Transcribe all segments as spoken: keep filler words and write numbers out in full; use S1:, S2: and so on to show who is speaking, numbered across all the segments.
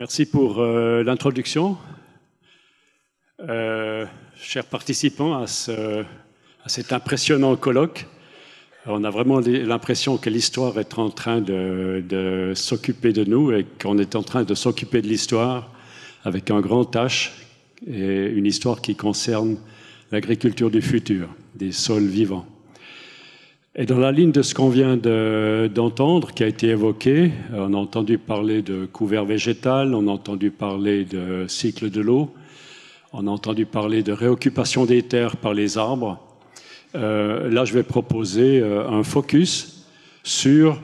S1: Merci pour euh, l'introduction. Euh, chers participants à, ce, à cet impressionnant colloque, on a vraiment l'impression que l'histoire est en train de, de s'occuper de nous et qu'on est en train de s'occuper de l'histoire avec un grand H et une histoire qui concerne l'agriculture du futur, des sols vivants. Et dans la ligne de ce qu'on vient d'entendre, de, qui a été évoqué, on a entendu parler de couvert végétal, on a entendu parler de cycle de l'eau, on a entendu parler de réoccupation des terres par les arbres. Euh, là, je vais proposer euh, un focus sur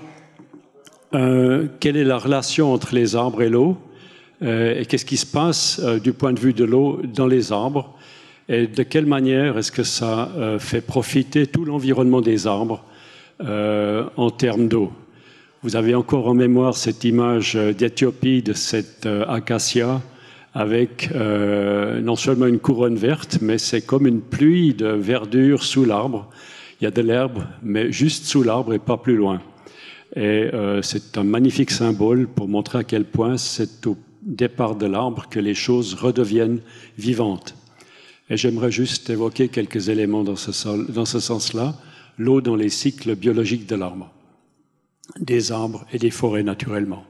S1: euh, quelle est la relation entre les arbres et l'eau euh, et qu'est-ce qui se passe euh, du point de vue de l'eau dans les arbres. Et de quelle manière est-ce que ça euh, fait profiter tout l'environnement des arbres euh, en termes d'eau? Vous avez encore en mémoire cette image d'Éthiopie de cette euh, acacia avec euh, non seulement une couronne verte, mais c'est comme une pluie de verdure sous l'arbre. Il y a de l'herbe, mais juste sous l'arbre et pas plus loin. Et euh, c'est un magnifique symbole pour montrer à quel point c'est au départ de l'arbre que les choses redeviennent vivantes. Et j'aimerais juste évoquer quelques éléments dans ce, dans ce sens-là. L'eau dans les cycles biologiques de l'arbre, des arbres et des forêts naturellement.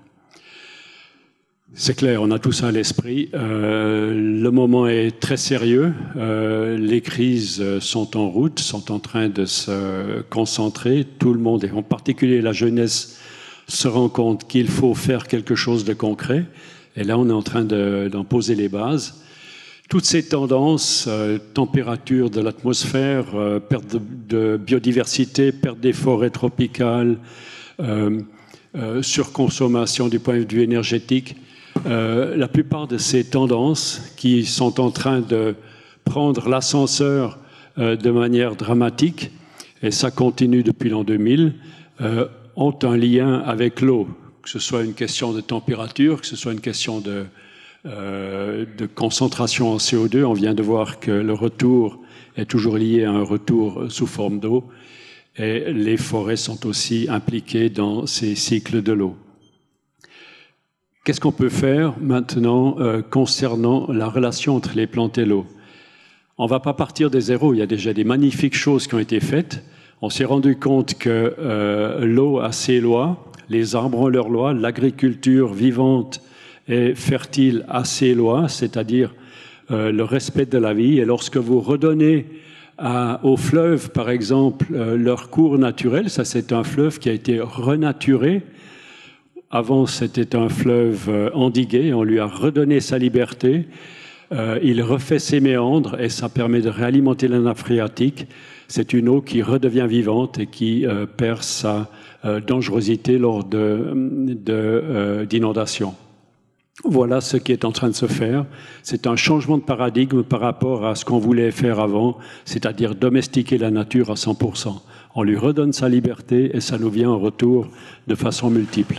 S1: C'est clair, on a tout ça à l'esprit. Euh, le moment est très sérieux. Euh, les crises sont en route, sont en train de se concentrer. Tout le monde, et en particulier la jeunesse, se rend compte qu'il faut faire quelque chose de concret. Et là, on est en train d'en poser les bases. Toutes ces tendances, euh, température de l'atmosphère, euh, perte de, de biodiversité, perte des forêts tropicales, euh, euh, surconsommation du point de vue énergétique, euh, la plupart de ces tendances qui sont en train de prendre l'ascenseur euh, de manière dramatique, et ça continue depuis l'an deux mille, euh, ont un lien avec l'eau, que ce soit une question de température, que ce soit une question de Euh, de concentration en C O deux. On vient de voir que le retour est toujours lié à un retour sous forme d'eau et les forêts sont aussi impliquées dans ces cycles de l'eau. Qu'est-ce qu'on peut faire maintenant euh, concernant la relation entre les plantes et l'eau? On ne va pas partir des zéros, il y a déjà des magnifiques choses qui ont été faites. On s'est rendu compte que euh, l'eau a ses lois, les arbres ont leurs lois, l'agriculture vivante et fertile à ses lois, c'est-à-dire euh, le respect de la vie. Et lorsque vous redonnez à, aux fleuves, par exemple, euh, leur cours naturel, ça c'est un fleuve qui a été renaturé. Avant, c'était un fleuve euh, endigué, on lui a redonné sa liberté. Euh, il refait ses méandres et ça permet de réalimenter la nappe phréatique. C'est une eau qui redevient vivante et qui euh, perd sa euh, dangerosité lors d'inondations. De, de, euh, Voilà ce qui est en train de se faire. C'est un changement de paradigme par rapport à ce qu'on voulait faire avant, c'est-à-dire domestiquer la nature à cent pour cent. On lui redonne sa liberté et ça nous vient en retour de façon multiple.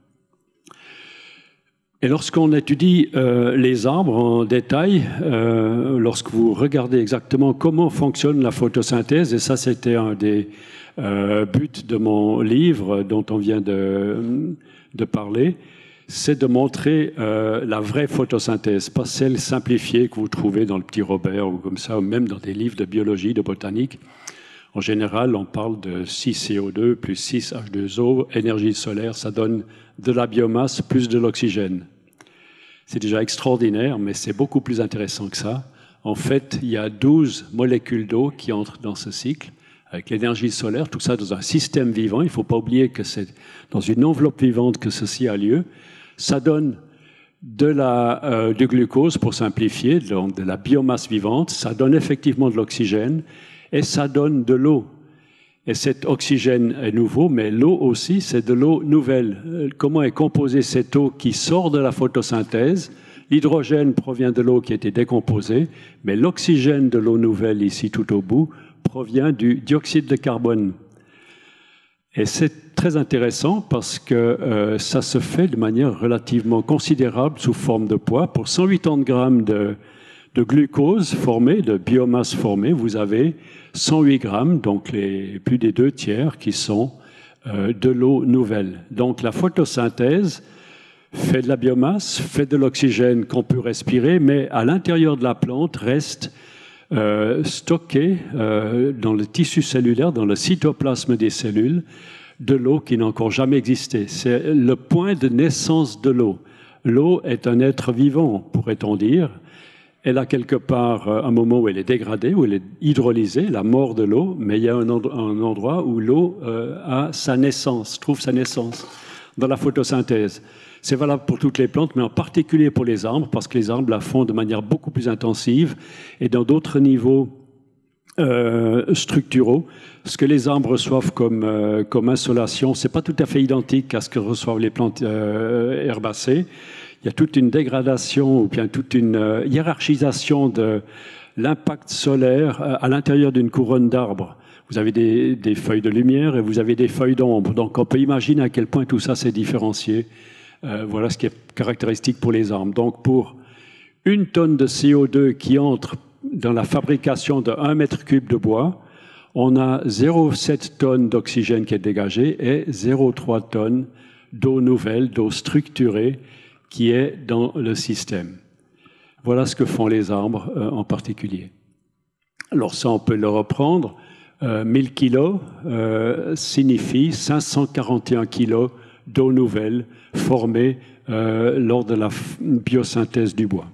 S1: Et lorsqu'on étudie euh, les arbres en détail, euh, lorsque vous regardez exactement comment fonctionne la photosynthèse, et ça c'était un des euh, buts de mon livre dont on vient de, de parler, c'est de montrer euh, la vraie photosynthèse, pas celle simplifiée que vous trouvez dans le Petit Robert ou comme ça, ou même dans des livres de biologie, de botanique. En général, on parle de six C O deux plus six H deux O, énergie solaire, ça donne de la biomasse plus de l'oxygène. C'est déjà extraordinaire, mais c'est beaucoup plus intéressant que ça. En fait, il y a douze molécules d'eau qui entrent dans ce cycle, avec l'énergie solaire, tout ça dans un système vivant. Il ne faut pas oublier que c'est dans une enveloppe vivante que ceci a lieu. Ça donne de la, euh, du glucose, pour simplifier, de, de la biomasse vivante, ça donne effectivement de l'oxygène et ça donne de l'eau. Et cet oxygène est nouveau, mais l'eau aussi, c'est de l'eau nouvelle. Comment est composée cette eau qui sort de la photosynthèse? L'hydrogène provient de l'eau qui a été décomposée, mais l'oxygène de l'eau nouvelle, ici tout au bout, provient du dioxyde de carbone. Et c'est très intéressant parce que euh, ça se fait de manière relativement considérable sous forme de poids. Pour cent quatre-vingt-dix grammes de, de glucose formé, de biomasse formée, vous avez cent huit grammes, donc les, plus des deux tiers, qui sont euh, de l'eau nouvelle. Donc la photosynthèse fait de la biomasse, fait de l'oxygène qu'on peut respirer, mais à l'intérieur de la plante reste euh, stocké euh, dans le tissu cellulaire, dans le cytoplasme des cellules, de l'eau qui n'a encore jamais existé. C'est le point de naissance de l'eau. L'eau est un être vivant, pourrait-on dire. Elle a quelque part un moment où elle est dégradée, où elle est hydrolysée, la mort de l'eau, mais il y a un, endro- un endroit où l'eau euh, a sa naissance, trouve sa naissance, dans la photosynthèse. C'est valable pour toutes les plantes, mais en particulier pour les arbres, parce que les arbres la font de manière beaucoup plus intensive et dans d'autres niveaux euh, structuraux. Ce que les arbres reçoivent comme, euh, comme insolation, ce n'est pas tout à fait identique à ce que reçoivent les plantes euh, herbacées. Il y a toute une dégradation ou bien toute une euh, hiérarchisation de l'impact solaire euh, à l'intérieur d'une couronne d'arbres. Vous avez des, des feuilles de lumière et vous avez des feuilles d'ombre. Donc on peut imaginer à quel point tout ça s'est différencié. Euh, voilà ce qui est caractéristique pour les arbres. Donc pour une tonne de C O deux qui entre dans la fabrication de un mètre cube de bois, on a zéro virgule sept tonnes d'oxygène qui est dégagé et zéro virgule trois tonnes d'eau nouvelle, d'eau structurée, qui est dans le système. Voilà ce que font les arbres euh, en particulier. Alors ça, on peut le reprendre. Euh, mille kilos euh, signifie cinq cent quarante et un kilos d'eau nouvelle formée euh, lors de la biosynthèse du bois.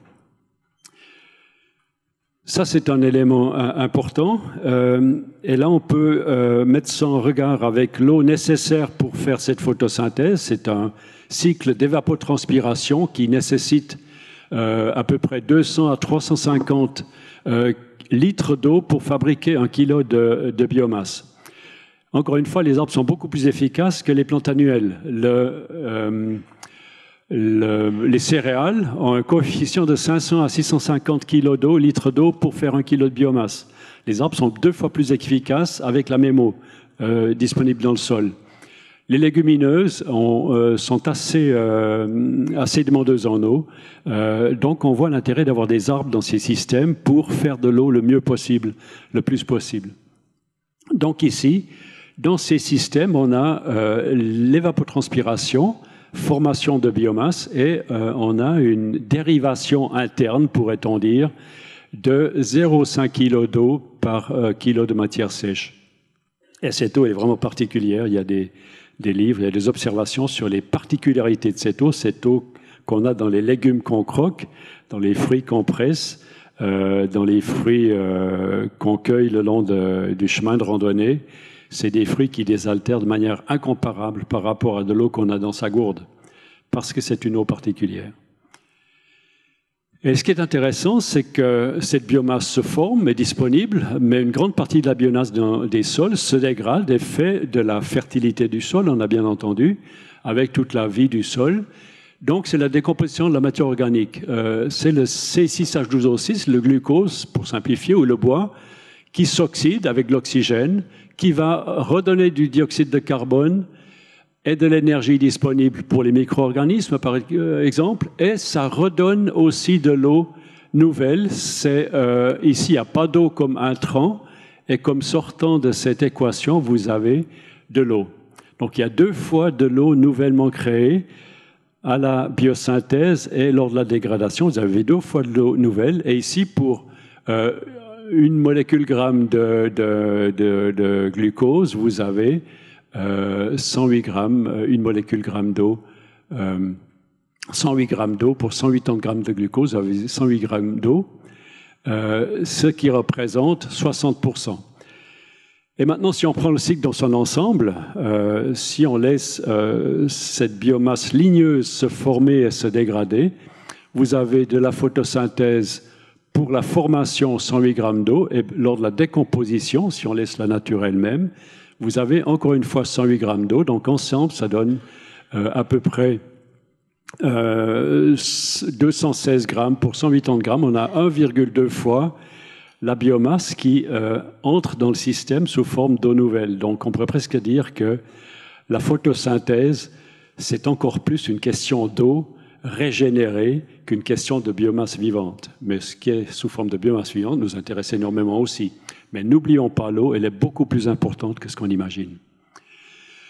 S1: Ça, c'est un élément euh, important. Euh, et là, on peut euh, mettre ça en regard avec l'eau nécessaire pour faire cette photosynthèse. C'est un cycle d'évapotranspiration qui nécessite euh, à peu près deux cents à trois cent cinquante euh, litres d'eau pour fabriquer un kilo de, de biomasse. Encore une fois, les arbres sont beaucoup plus efficaces que les plantes annuelles. Le, euh, le, les céréales ont un coefficient de cinq cents à six cent cinquante kilos d'eau, litres d'eau pour faire un kilo de biomasse. Les arbres sont deux fois plus efficaces avec la même eau euh, disponible dans le sol. Les légumineuses ont, euh, sont assez, euh, assez demandeuses en eau, euh, donc on voit l'intérêt d'avoir des arbres dans ces systèmes pour faire de l'eau le mieux possible, le plus possible. Donc ici, dans ces systèmes, on a euh, l'évapotranspiration, formation de biomasse, et euh, on a une dérivation interne, pourrait-on dire, de zéro virgule cinq kg d'eau par euh, kilo de matière sèche. Et cette eau est vraiment particulière. Il y a des des livres, il y a des observations sur les particularités de cette eau, cette eau qu'on a dans les légumes qu'on croque, dans les fruits qu'on presse, euh, dans les fruits euh, qu'on cueille le long de, du chemin de randonnée. C'est des fruits qui désaltèrent de manière incomparable par rapport à de l'eau qu'on a dans sa gourde, parce que c'est une eau particulière. Et ce qui est intéressant, c'est que cette biomasse se forme, est disponible, mais une grande partie de la biomasse des sols se dégrade et fait de la fertilité du sol, on a bien entendu, avec toute la vie du sol. Donc c'est la décomposition de la matière organique. Euh, c'est le C six H douze O six, le glucose, pour simplifier, ou le bois, qui s'oxyde avec l'oxygène, qui va redonner du dioxyde de carbone et de l'énergie disponible pour les micro-organismes, par exemple, et ça redonne aussi de l'eau nouvelle. C'est, euh, ici, il n'y a pas d'eau comme intrant, et comme sortant de cette équation, vous avez de l'eau. Donc il y a deux fois de l'eau nouvellement créée à la biosynthèse et lors de la dégradation, vous avez deux fois de l'eau nouvelle, et ici, pour euh, une molécule gramme de, de, de, de glucose, vous avez Euh, cent huit grammes, une molécule gramme d'eau, euh, cent huit grammes d'eau pour cent quatre-vingts grammes de glucose, vous avez cent huit grammes d'eau, euh, ce qui représente soixante pour cent. Et maintenant, si on prend le cycle dans son ensemble, euh, si on laisse euh, cette biomasse ligneuse se former et se dégrader, vous avez de la photosynthèse pour la formation cent huit grammes d'eau, et lors de la décomposition, si on laisse la nature elle-même, vous avez encore une fois cent huit grammes d'eau, donc ensemble, ça donne euh, à peu près euh, deux cent seize grammes pour cent quatre-vingts grammes. On a un virgule deux fois la biomasse qui euh, entre dans le système sous forme d'eau nouvelle. Donc on pourrait presque dire que la photosynthèse, c'est encore plus une question d'eau régénérée qu'une question de biomasse vivante. Mais ce qui est sous forme de biomasse vivante nous intéresse énormément aussi. Mais n'oublions pas l'eau, elle est beaucoup plus importante que ce qu'on imagine.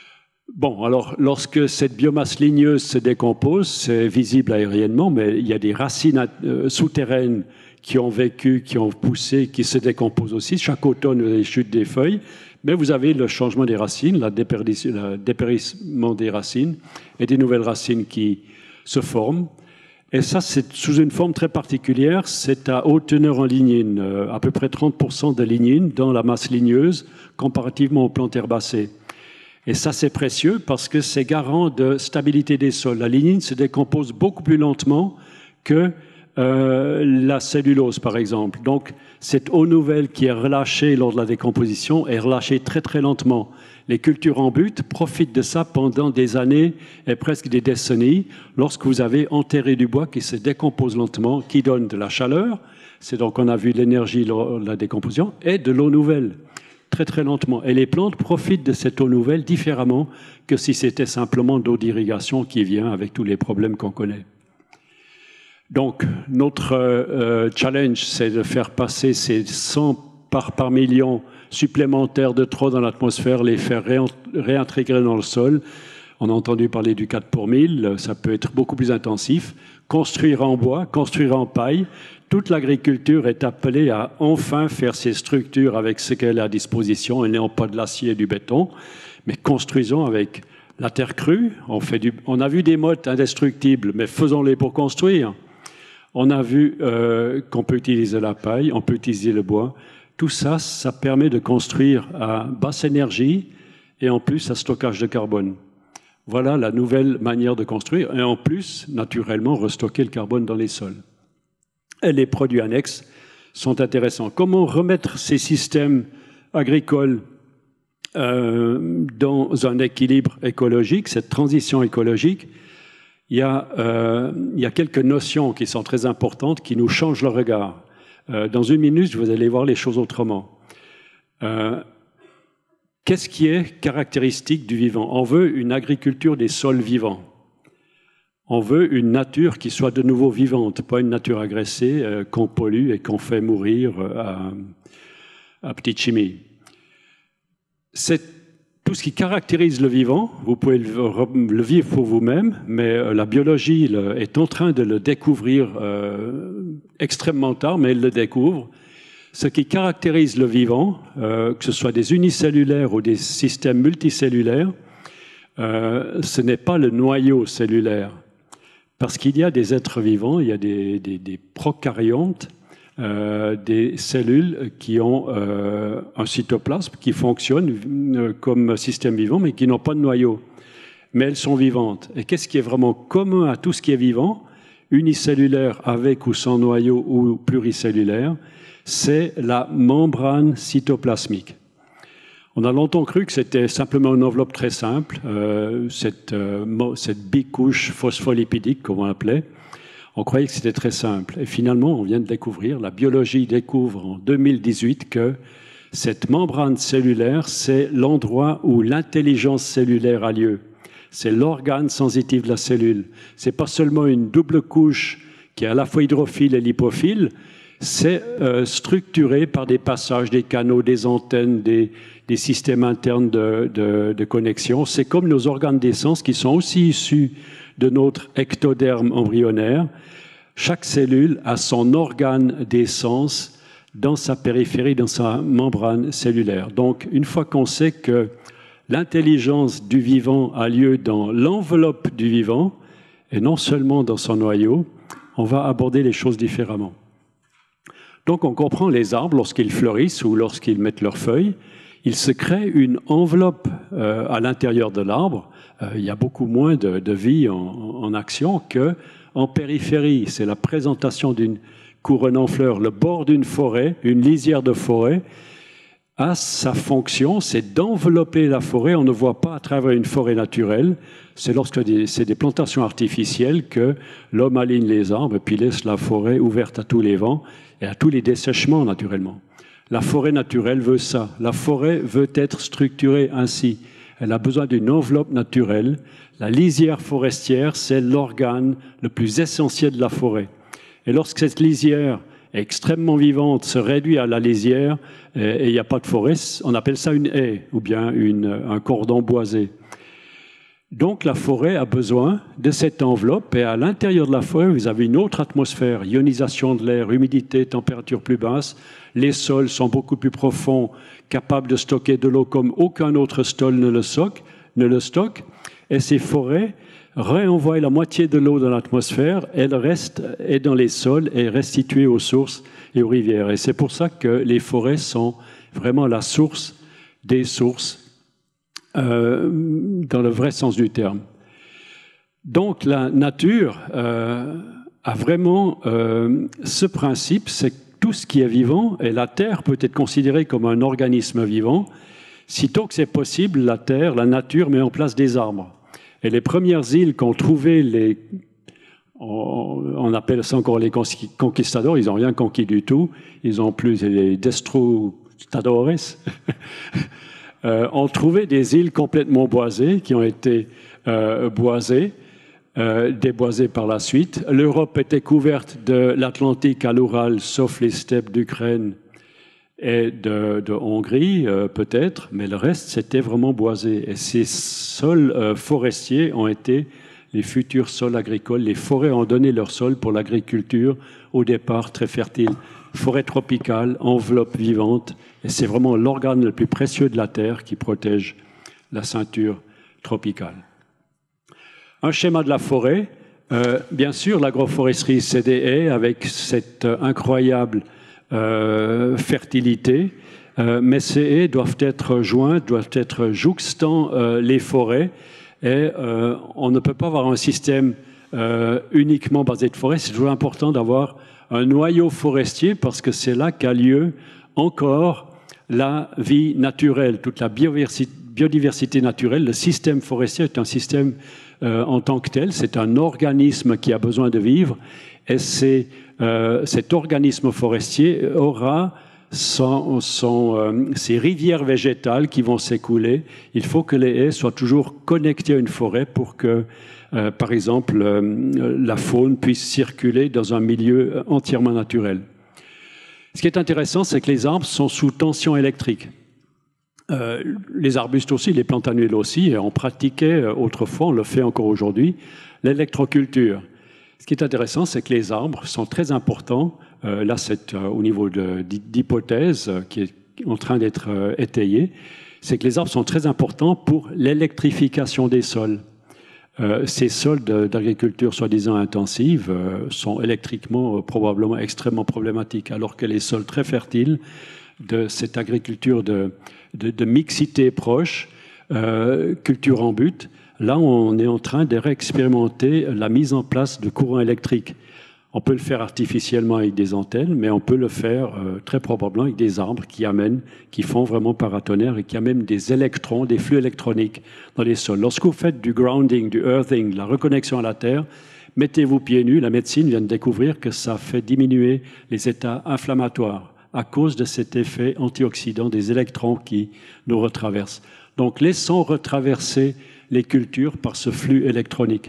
S1: Bon, alors, lorsque cette biomasse ligneuse se décompose, c'est visible aériennement, mais il y a des racines euh, souterraines qui ont vécu, qui ont poussé, qui se décomposent aussi. Chaque automne, vous avez les chutes des feuilles, mais vous avez le changement des racines, le dépérissement des racines et des nouvelles racines qui se forment. Et ça, c'est sous une forme très particulière. C'est à haute teneur en lignine, euh, à peu près trente pour cent de lignine dans la masse ligneuse, comparativement aux plantes herbacées. Et ça, c'est précieux parce que c'est garant de stabilité des sols. La lignine se décompose beaucoup plus lentement que euh, la cellulose, par exemple. Donc, cette eau nouvelle qui est relâchée lors de la décomposition est relâchée très, très lentement. Les cultures en butte profitent de ça pendant des années et presque des décennies, lorsque vous avez enterré du bois qui se décompose lentement, qui donne de la chaleur. C'est donc, on a vu l'énergie lors de la décomposition, et de l'eau nouvelle. Très très lentement. Et les plantes profitent de cette eau nouvelle différemment que si c'était simplement d'eau d'irrigation qui vient avec tous les problèmes qu'on connaît. Donc, notre euh, challenge, c'est de faire passer ces cent parts par million supplémentaires de trop dans l'atmosphère, les faire réintégrer dans le sol. On a entendu parler du quatre pour mille, ça peut être beaucoup plus intensif. Construire en bois, construire en paille. Toute l'agriculture est appelée à enfin faire ses structures avec ce qu'elle a à disposition, et non pas de l'acier et du béton, mais construisons avec la terre crue. On, fait du, on a vu des mottes indestructibles, mais faisons-les pour construire. On a vu euh, qu'on peut utiliser la paille, on peut utiliser le bois. Tout ça, ça permet de construire à basse énergie et en plus à stockage de carbone. Voilà la nouvelle manière de construire, et en plus, naturellement, restocker le carbone dans les sols. Et les produits annexes sont intéressants. Comment remettre ces systèmes agricoles euh, dans un équilibre écologique, cette transition écologique? Il y a, euh, il y a quelques notions qui sont très importantes, qui nous changent le regard. Euh, dans une minute, vous allez voir les choses autrement. Euh, Qu'est-ce qui est caractéristique du vivant? On veut une agriculture des sols vivants. On veut une nature qui soit de nouveau vivante, pas une nature agressée euh, qu'on pollue et qu'on fait mourir euh, à, à petite chimie. C'est tout ce qui caractérise le vivant. Vous pouvez le, le vivre pour vous-même, mais euh, la biologie le, est en train de le découvrir euh, extrêmement tard, mais elle le découvre. Ce qui caractérise le vivant, euh, que ce soit des unicellulaires ou des systèmes multicellulaires, euh, ce n'est pas le noyau cellulaire. Parce qu'il y a des êtres vivants, il y a des, des, des prokaryotes, euh, des cellules qui ont euh, un cytoplasme, qui fonctionne euh, comme système vivant, mais qui n'ont pas de noyau. Mais elles sont vivantes. Et qu'est-ce qui est vraiment commun à tout ce qui est vivant, unicellulaire avec ou sans noyau ou pluricellulaire? C'est la membrane cytoplasmique. On a longtemps cru que c'était simplement une enveloppe très simple, euh, cette, euh, cette bicouche phospholipidique, comme on l'appelait. On croyait que c'était très simple. Et finalement, on vient de découvrir, la biologie découvre en deux mille dix-huit que cette membrane cellulaire, c'est l'endroit où l'intelligence cellulaire a lieu. C'est l'organe sensitif de la cellule. C'est pas seulement une double couche qui est à la fois hydrophile et lipophile, c'est euh, structuré par des passages, des canaux, des antennes, des, des systèmes internes de, de, de connexion. C'est comme nos organes d'essence qui sont aussi issus de notre ectoderme embryonnaire. Chaque cellule a son organe d'essence dans sa périphérie, dans sa membrane cellulaire. Donc, une fois qu'on sait que l'intelligence du vivant a lieu dans l'enveloppe du vivant, et non seulement dans son noyau, on va aborder les choses différemment. Donc, on comprend les arbres lorsqu'ils fleurissent ou lorsqu'ils mettent leurs feuilles. Il se crée une enveloppe euh, à l'intérieur de l'arbre. Euh, il y a beaucoup moins de, de vie en, en action qu'en périphérie. C'est la présentation d'une couronne en fleurs. Le bord d'une forêt, une lisière de forêt, a sa fonction, c'est d'envelopper la forêt. On ne voit pas à travers une forêt naturelle. C'est lorsque c'est des plantations artificielles que l'homme aligne les arbres et puis laisse la forêt ouverte à tous les vents et à tous les dessèchements, naturellement. La forêt naturelle veut ça. La forêt veut être structurée ainsi. Elle a besoin d'une enveloppe naturelle. La lisière forestière, c'est l'organe le plus essentiel de la forêt. Et lorsque cette lisière est extrêmement vivante, se réduit à la lisière, et il n'y a pas de forêt, on appelle ça une haie, ou bien une, un cordon boisé. Donc la forêt a besoin de cette enveloppe et à l'intérieur de la forêt, vous avez une autre atmosphère, ionisation de l'air, humidité, température plus basse. Les sols sont beaucoup plus profonds, capables de stocker de l'eau comme aucun autre sol ne le stocke. Ne le stocke. Et ces forêts réenvoient la moitié de l'eau dans l'atmosphère, elle reste est dans les sols et est restituée aux sources et aux rivières. Et c'est pour ça que les forêts sont vraiment la source des sources, Euh, dans le vrai sens du terme. Donc la nature euh, a vraiment euh, ce principe, c'est que tout ce qui est vivant, et la Terre peut être considérée comme un organisme vivant, sitôt que c'est possible, la Terre, la nature met en place des arbres. Et les premières îles qu'ont trouvées les... On, on appelle ça encore les conquistadors, ils n'ont rien conquis du tout, ils ont plus les destrustadores. Euh, ont trouvé des îles complètement boisées, qui ont été euh, boisées, euh, déboisées par la suite. L'Europe était couverte de l'Atlantique à l'Oural, sauf les steppes d'Ukraine et de, de Hongrie, euh, peut-être, mais le reste, c'était vraiment boisé. Et ces sols euh, forestiers ont été les futurs sols agricoles. Les forêts ont donné leur sol pour l'agriculture, au départ très fertile. Forêt tropicale, enveloppe vivante, et c'est vraiment l'organe le plus précieux de la Terre qui protège la ceinture tropicale. Un schéma de la forêt, euh, bien sûr, l'agroforesterie, c'est des haies avec cette incroyable euh, fertilité, euh, mais ces haies doivent être jointes, doivent être jouxtant euh, les forêts, et euh, on ne peut pas avoir un système euh, uniquement basé de forêt, c'est toujours important d'avoir un noyau forestier parce que c'est là qu'a lieu encore la vie naturelle, toute la biodiversité naturelle. Le système forestier est un système euh, en tant que tel, c'est un organisme qui a besoin de vivre et c'est, euh, cet organisme forestier aura son, son, euh, ces rivières végétales qui vont s'écouler. Il faut que les haies soient toujours connectées à une forêt pour que Euh, par exemple, euh, la faune puisse circuler dans un milieu entièrement naturel. Ce qui est intéressant, c'est que les arbres sont sous tension électrique. Euh, les arbustes aussi, les plantes annuelles aussi, et on pratiquait euh, autrefois, on le fait encore aujourd'hui, l'électroculture. Ce qui est intéressant, c'est que les arbres sont très importants. Euh, là, c'est euh, au niveau d'hypothèse euh, qui est en train d'être euh, étayée. C'est que les arbres sont très importants pour l'électrification des sols. Euh, ces sols d'agriculture soi-disant intensive euh, sont électriquement euh, probablement extrêmement problématiques, alors que les sols très fertiles de cette agriculture de, de, de mixité proche, euh, culture en but, là on est en train de réexpérimenter la mise en place de courants électriques. On peut le faire artificiellement avec des antennes, mais on peut le faire euh, très probablement avec des arbres qui amènent, qui font vraiment paratonnerre et qui amènent des électrons, des flux électroniques dans les sols. Lorsque vous faites du grounding, du earthing, la reconnexion à la Terre, mettez-vous pieds nus. La médecine vient de découvrir que ça fait diminuer les états inflammatoires à cause de cet effet antioxydant des électrons qui nous retraversent. Donc laissons retraverser les cultures par ce flux électronique.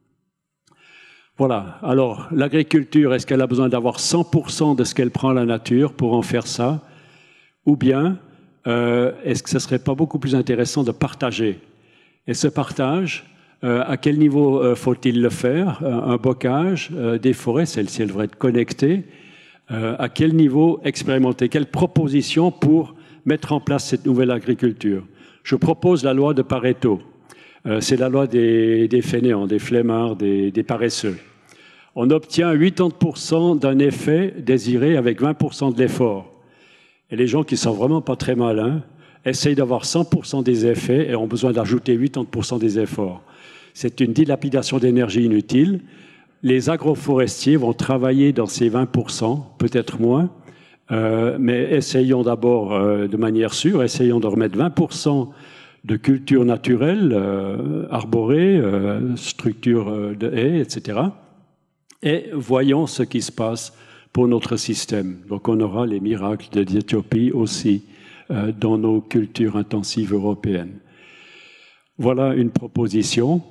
S1: Voilà. Alors, l'agriculture, est-ce qu'elle a besoin d'avoir cent pour cent de ce qu'elle prend à la nature pour en faire ça? Ou bien, euh, est-ce que ce ne serait pas beaucoup plus intéressant de partager? Et ce partage, euh, à quel niveau euh, faut-il le faire? Un bocage, euh, des forêts, celles-ci, elles devraient être connectées. Euh, à quel niveau expérimenter? Quelle proposition pour mettre en place cette nouvelle agriculture? Je propose la loi de Pareto. Euh, c'est la loi des, des fainéants, des flemmards, des, des paresseux. On obtient quatre-vingt-dix pour cent d'un effet désiré avec vingt pour cent de l'effort. Et les gens qui sont vraiment pas très malins essayent d'avoir cent pour cent des effets et ont besoin d'ajouter quatre-vingt-dix pour cent des efforts. C'est une dilapidation d'énergie inutile. Les agroforestiers vont travailler dans ces vingt pour cent, peut-être moins, euh, mais essayons d'abord euh, de manière sûre, essayons de remettre vingt pour cent de culture naturelle, euh, arborée, euh, structure euh, de haies, et cetera. Et voyons ce qui se passe pour notre système. Donc on aura les miracles de l'Éthiopie aussi euh, dans nos cultures intensives européennes. Voilà une proposition.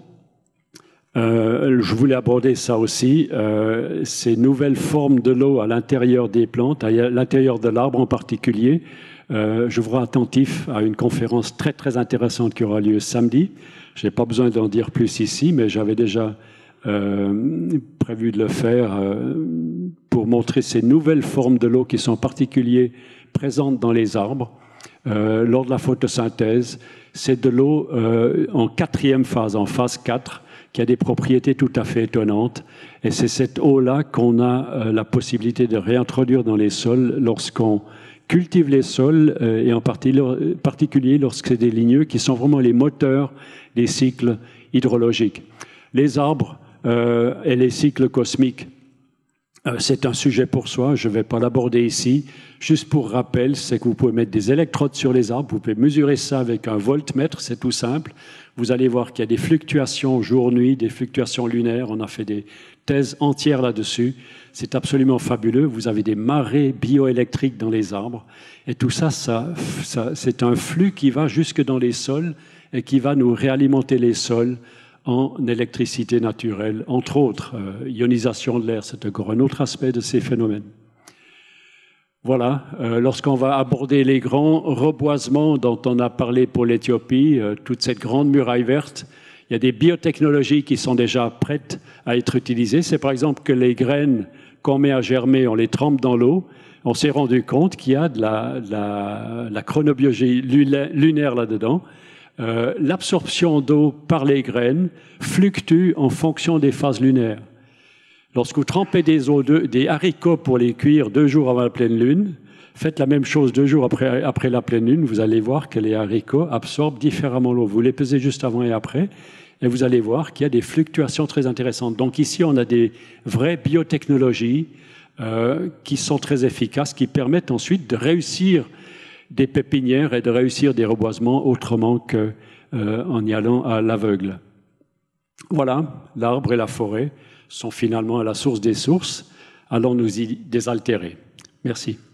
S1: Euh, je voulais aborder ça aussi, euh, ces nouvelles formes de l'eau à l'intérieur des plantes, à l'intérieur de l'arbre en particulier. Euh, je vous rends attentif à une conférence très très intéressante qui aura lieu samedi. Je n'ai pas besoin d'en dire plus ici, mais j'avais déjà euh, prévu de le faire euh, pour montrer ces nouvelles formes de l'eau qui sont en particulier présentes dans les arbres. Euh, lors de la photosynthèse, c'est de l'eau euh, en quatrième phase, en phase quatre, qui a des propriétés tout à fait étonnantes. Et c'est cette eau-là qu'on a euh, la possibilité de réintroduire dans les sols lorsqu'on cultive les sols, euh, et en particulier lorsque c'est des ligneux qui sont vraiment les moteurs des cycles hydrologiques. Les arbres euh, et les cycles cosmiques, euh, c'est un sujet pour soi, je ne vais pas l'aborder ici. Juste pour rappel, c'est que vous pouvez mettre des électrodes sur les arbres, vous pouvez mesurer ça avec un voltmètre, c'est tout simple. Vous allez voir qu'il y a des fluctuations jour-nuit, des fluctuations lunaires. On a fait des thèses entières là-dessus. C'est absolument fabuleux. Vous avez des marées bioélectriques dans les arbres. Et tout ça, ça, ça c'est un flux qui va jusque dans les sols et qui va nous réalimenter les sols en électricité naturelle, entre autres. Euh, ionisation de l'air, c'est encore un autre aspect de ces phénomènes. Voilà, euh, lorsqu'on va aborder les grands reboisements dont on a parlé pour l'Éthiopie, euh, toute cette grande muraille verte, il y a des biotechnologies qui sont déjà prêtes à être utilisées. C'est par exemple que les graines qu'on met à germer, on les trempe dans l'eau. On s'est rendu compte qu'il y a de la, de la, la chronobiologie lunaire là-dedans. Euh, l'absorption d'eau par les graines fluctue en fonction des phases lunaires. Lorsque vous trempez des, eaux de, des haricots pour les cuire deux jours avant la pleine lune, faites la même chose deux jours après, après la pleine lune, vous allez voir que les haricots absorbent différemment l'eau. Vous les pesez juste avant et après, et vous allez voir qu'il y a des fluctuations très intéressantes. Donc ici, on a des vraies biotechnologies euh, qui sont très efficaces, qui permettent ensuite de réussir des pépinières et de réussir des reboisements autrement qu'en euh, y allant à l'aveugle. Voilà, l'arbre et la forêt sont finalement à la source des sources. Allons nous y désaltérer. Merci.